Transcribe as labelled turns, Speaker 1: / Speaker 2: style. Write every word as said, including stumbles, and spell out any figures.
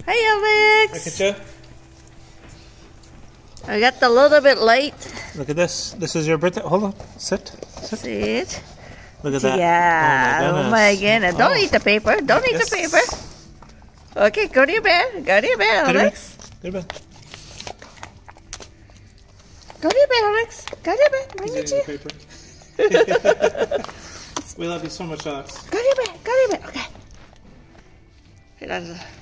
Speaker 1: Hi, Alex.
Speaker 2: Look at you.
Speaker 1: I got a little bit late.
Speaker 2: Look at this. This is your birthday. Hold on. Sit. Sit.
Speaker 1: See it?
Speaker 2: Look at that.
Speaker 1: Yeah.
Speaker 2: Oh my goodness.
Speaker 1: Don't
Speaker 2: Oh.
Speaker 1: eat the paper. Don't eat
Speaker 2: Yes.
Speaker 1: the paper. Okay, go to your bed. Go to your bed,
Speaker 2: Go to
Speaker 1: Alex.
Speaker 2: bed. Go to bed.
Speaker 1: Go to your bed, Alex. Go to your bed. Bring
Speaker 2: He's
Speaker 1: it
Speaker 2: eating
Speaker 1: to
Speaker 2: the
Speaker 1: you.
Speaker 2: paper. We love you so much, Alex.
Speaker 1: Go to your bed. Go to your bed. Okay.